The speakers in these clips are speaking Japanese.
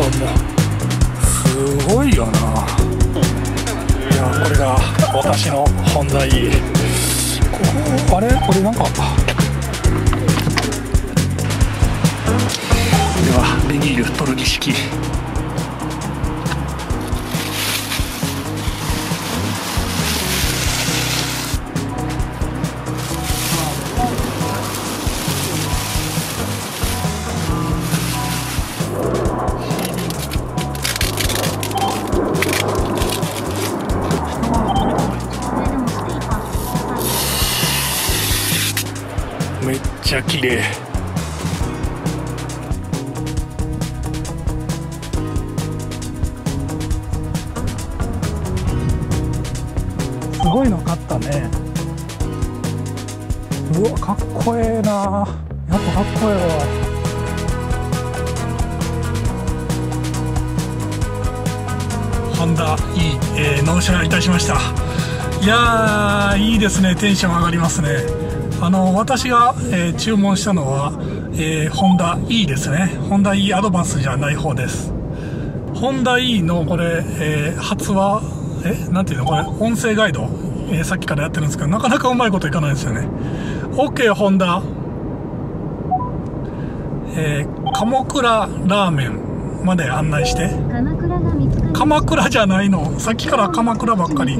すごいよな。いや、これが私の本題。あれこれなんかではビニール取る儀式。めっちゃ綺麗。すごいの買ったね。うわ、かっこええな。やっぱかっこええわ。ホンダいい、納車いたしました。いやー、いいですね。テンション上がりますね。私が、注文したのは、ホンダ E ですね。ホンダ E アドバンスじゃない方です。ホンダ E のこれ、発話、なんていうのこれ、音声ガイド、さっきからやってるんですけど、なかなかうまいこといかないですよね。OK ホンダ、鎌倉ラーメンまで案内して。鎌倉じゃないの。さっきから鎌倉ばっかり。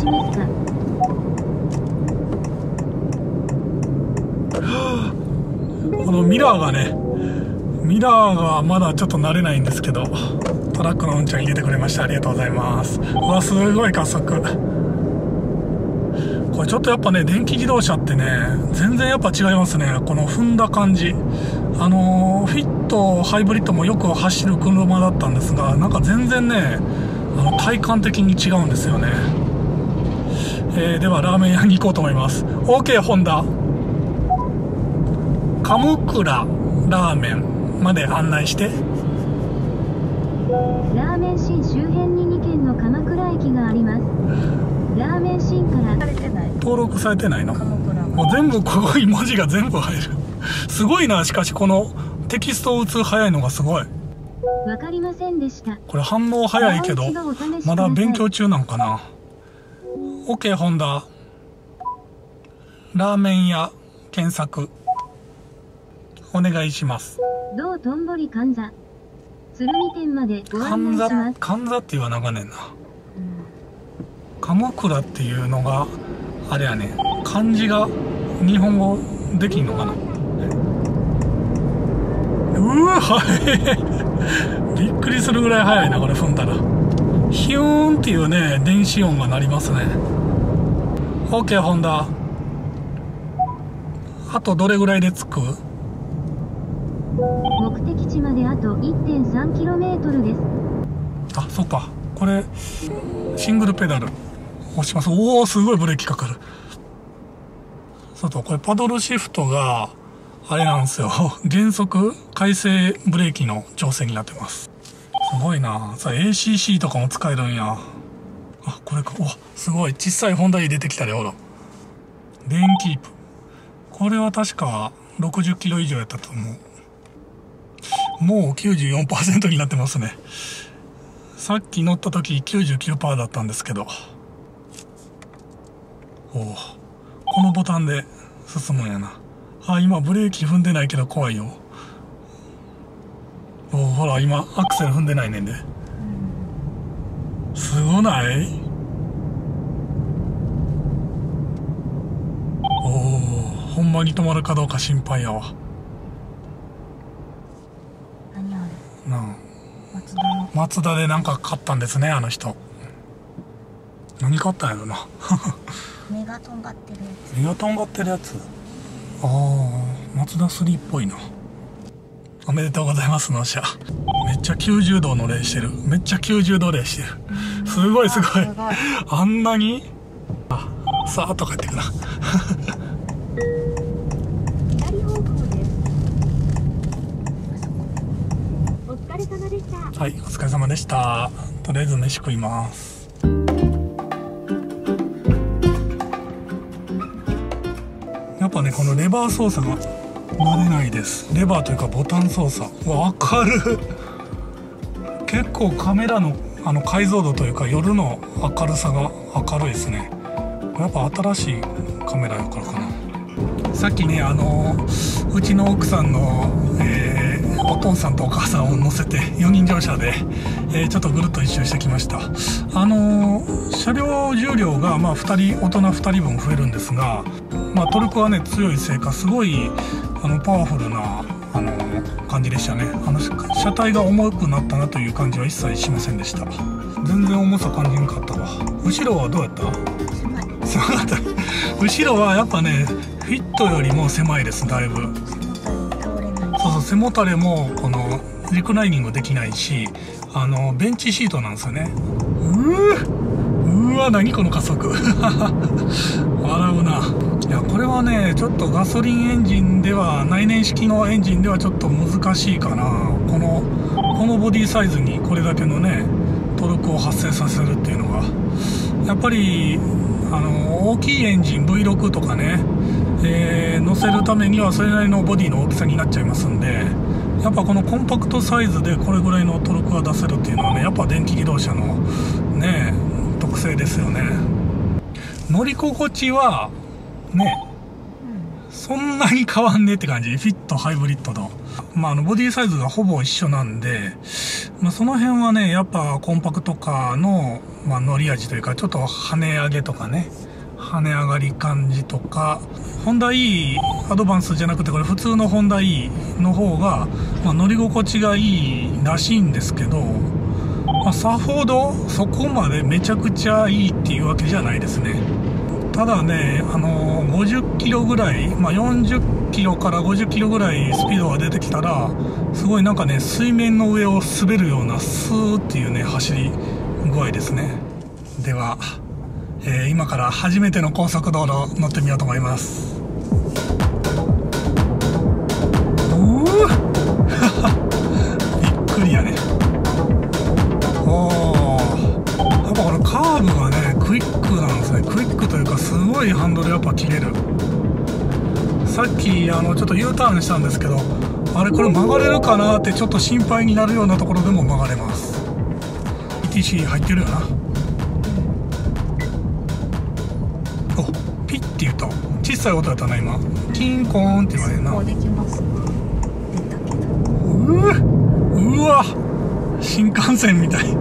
このミラーがね、ミラーがまだちょっと慣れないんですけど、トラックのうんちゃん入れてくれました。ありがとうございます。うわ、すごい加速。これちょっとやっぱね、電気自動車ってね、全然やっぱ違いますね。この踏んだ感じ。フィットハイブリッドもよく走る車だったんですが、なんか全然ね、体感的に違うんですよね。ではラーメン屋に行こうと思います。 OK ホンダ、鎌倉ラーメンまで案内して。 ラーメンシン周辺に2軒の鎌倉駅があります。ラーメンシンから登録されてないの。もう全部ここに文字が全部入る。すごいな。しかしこのテキストを打つ早いのがすごい。 わかりませんでした。 これ反応早いけどまだ勉強中なんかな。 OK ホンダ、ラーメン屋検索お願いします。 道頓堀神座鶴見店までご案内します。 神座って言わなあかんねんな。鎌倉っていうのがあれやね、漢字が日本語できんのかな。うわ、はいびっくりするぐらい速いな。これ踏んだらヒューンっていうね、電子音が鳴りますね。 OK ホンダ、あとどれぐらいで着く？ 目的地まであと 1.3km です。 あ、そっか。これシングルペダル押します。おお、すごいブレーキかかる。そうと、これパドルシフトがあれなんですよ。減速回生ブレーキの調整になってます。すごいな。さあ ACC とかも使えるんや。あ、これか。お、すごい小さいホンダ E 出てきたで。ほら、レーンキープ。これは確か60キロ以上やったと思う。もう 94% になってますね。さっき乗った時 99% だったんですけど。おお、このボタンで進むんやな。あ、今ブレーキ踏んでないけど怖いよ。おお、ほら今アクセル踏んでないねんで。すごない？おお、ほんまに止まるかどうか心配やわ。 何あれ？ なあ、マツダでなんか買ったんですね、あの人。何買ったんやろな。 目がとんがってるやつ。 目がとんがってるやつ。ああ、マツダ3っぽいな。おめでとうございます、納車。めっちゃ90度の例してる。めっちゃ90度例してる。すごいすごい。あんなに、あ、さーっと帰ってくな。 左方向です。お疲れ様でした。 はい、お疲れ様でした。とりあえず飯食います。やっぱね、このレバー操作が慣れないです。レバーというかボタン操作。わかる。 結構カメラの解像度というか夜の明るさが明るいですね。やっぱ新しいカメラやからかな。さっきねうちの奥さんの、お父さんとお母さんを乗せて4人乗車で、ちょっとぐるっと一周してきました。車両重量が大人2人分増えるんですが、トルクはね強いせいかすごいパワフルな感じでしたね。車体が重くなったなという感じは一切しませんでした。全然重さ感じなかったわ。後ろはどうやった？狭かった。後ろはやっぱねフィットよりも狭いです。だいぶそう背もたれもこのリクライニングできないし、ベンチシートなんですよね。うわ何この加速笑うな。いやこれはねちょっとガソリンエンジンでは内燃式のエンジンではちょっと難しいかな。このボディサイズにこれだけのねトルクを発生させるっていうのがやっぱり大きいエンジン V6 とかね、乗せるためにはそれなりのボディの大きさになっちゃいますんで、やっぱこのコンパクトサイズでこれぐらいのトルクが出せるっていうのはねやっぱ電気自動車のね特性ですよね。乗り心地はねそんなに変わんねえって感じ。フィットハイブリッドとボディサイズがほぼ一緒なんで、その辺はねやっぱコンパクトカーの、乗り味というかちょっと跳ね上げとかね跳ね上がり感じとか、ホンダ E アドバンスじゃなくてこれ普通のホンダ E の方が、乗り心地がいいらしいんですけど、さほどそこまでめちゃくちゃいいっていうわけじゃないですね。ただね50キロぐらい、40キロから50キロぐらいスピードが出てきたらすごいなんかね水面の上を滑るようなスーっていうね走り具合ですね。では、今から初めての高速道路乗ってみようと思います。びっくりやね。やっぱこのカーブがねクイックなんですね。クイックというかすごいハンドルやっぱ切れる。さっきちょっと U ターンしたんですけど、あれこれ曲がれるかなってちょっと心配になるようなところでも曲がれます。 ETC 入ってるよな。おピッて言うと小さい音だったな。今キンコーンって言われるな。うわ新幹線みたい。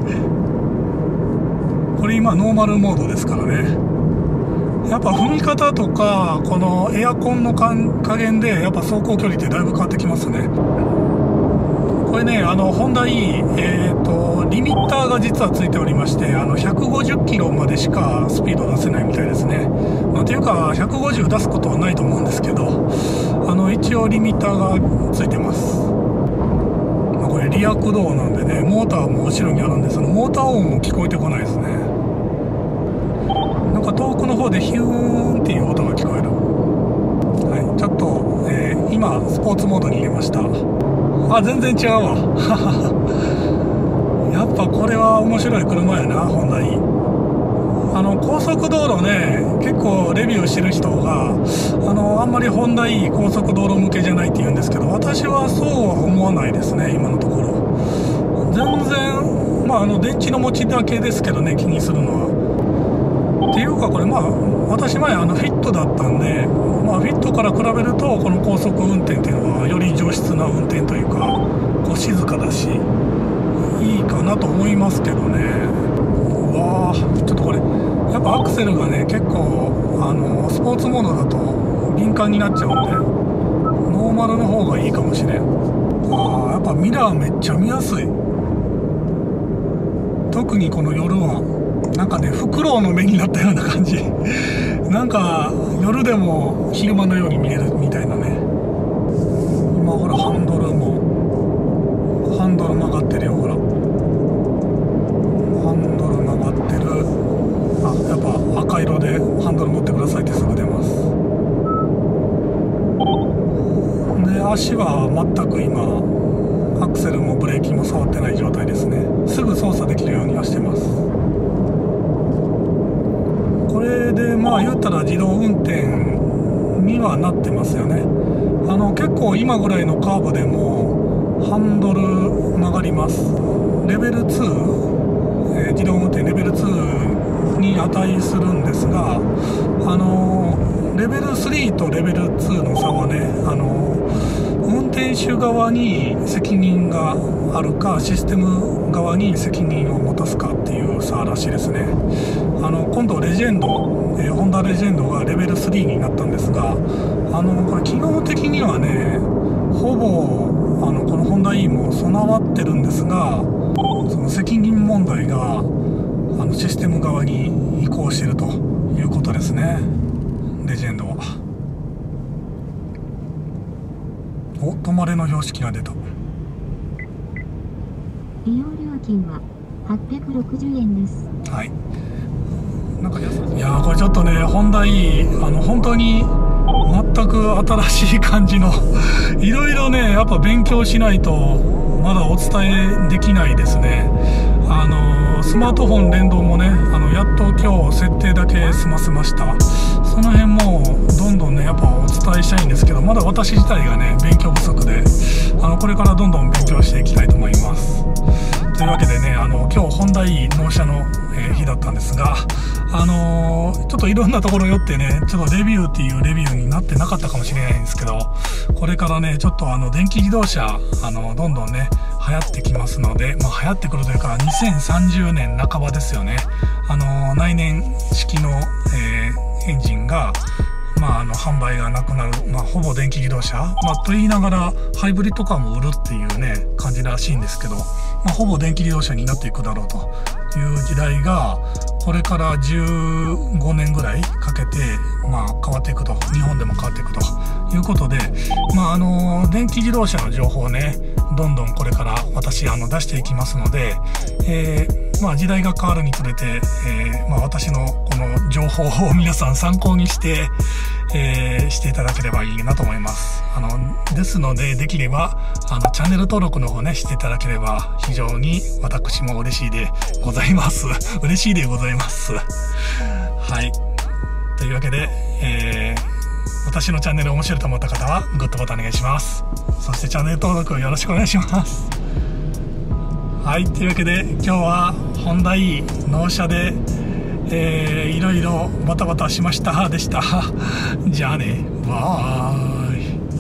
これ今ノーマルモードですからね。やっぱ踏み方とかこのエアコンの加減でやっぱ走行距離ってだいぶ変わってきますね。これねホンダ E、リミッターが実はついておりまして150キロまでしかスピード出せないみたいですね。っていうか150出すことはないと思うんですけど一応リミッターがついてます。これリア駆動なんでねモーターも後ろにあるんでそのモーター音も聞こえてこないですね。なんか遠くの方でヒューンっていう音が聞こえる。はい、ちょっと、今スポーツモードに入れました。全然違うわやっぱこれは面白い車やなホンダ E。高速道路ね結構レビューしてる人があんまりホンダ E 高速道路向けじゃないって言うんですけど、私はそうは思わないですね。今のところ全然電池の持ちだけですけどね気にするのは。っていうかこれ私前フィットだったんで、フィットから比べるとこの高速運転っていうのはより上質な運転というかこう静かだしいいかなと思いますけどね。うわーちょっとこれやっぱアクセルがね結構スポーツモードだと敏感になっちゃうんでノーマルの方がいいかもしれん。やっぱミラーめっちゃ見やすい。特にこの夜はなんかねフクロウの目になったような感じなんか夜でも昼間のように見えるみたいなね。今ほらハンドル曲がってるよ。ほらハンドル曲がってる。やっぱ赤色でハンドル持ってくださいってすぐ出ます。で足は全く今アクセルもブレーキも触ってない状態ですね。すぐ操作できるようにはしてます。これで言ったら自動運転にはなってますよね。結構今ぐらいのカーブでもハンドル曲がります。 レベル2、自動運転レベル2に値するんですが、レベル3とレベル2の差はね、運転手側に責任があるかシステム側に責任を持たすかっていう差らしいですね。今度レジェンド、ホンダレジェンドがレベル3になったんですが、これ機能的にはね、ほぼこのホンダ E も備わってるんですが、その責任問題がシステム側に移行しているということですね、レジェンドは。お、止まれの標識が出た。 利用料金は860円です。 はい。いやー、これちょっとね、ホンダ E、本当に全く新しい感じのいろいろね、やっぱ勉強しないとまだお伝えできないですね。スマートフォン連動もね、やっと今日設定だけ済ませました。その辺もどんどんね、やっぱお伝えしたいんですけど、まだ私自体がね、勉強不足で、これからどんどん勉強していきたいと思います。というわけでね、今日ホンダ E 納車の、日だったんですが、ちょっといろんなところ寄ってね、ちょっとレビューっていうレビューになってなかったかもしれないんですけど、これからね、ちょっと電気自動車、どんどんね、流行ってきますので、まあ流行ってくるというか、2030年半ばですよね。内燃式の、エンジンが、販売がなくなる、ほぼ電気自動車、と言いながらハイブリッドカーも売るっていうね感じらしいんですけど、ほぼ電気自動車になっていくだろうという時代がこれから15年ぐらいかけて、変わっていくと、日本でも変わっていくということで、電気自動車の情報をねどんどんこれから私出していきますので、時代が変わるにつれて、私のこの情報を皆さん参考にして、していただければいいなと思います。ですので、できればチャンネル登録の方ねしていただければ非常に私も嬉しいでございます。嬉しいでございます。はい。というわけで、私のチャンネル面白いと思った方はグッドボタンお願いします。そしてチャンネル登録よろしくお願いします。はい、というわけで今日はホンダ E 納車で、いろいろバタバタしましたでした。じゃあね、バーイ。